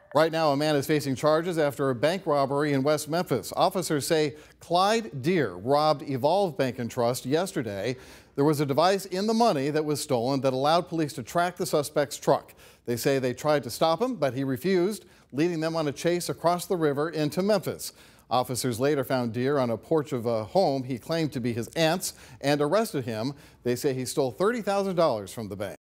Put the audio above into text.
Right now, a man is facing charges after a bank robbery in West Memphis. Officers say Clyde Dear robbed Evolve Bank and Trust yesterday. There was a device in the money that was stolen that allowed police to track the suspect's truck. They say they tried to stop him, but he refused, leading them on a chase across the river into Memphis. Officers later found Dear on a porch of a home he claimed to be his aunt's and arrested him. They say he stole $30,000 from the bank.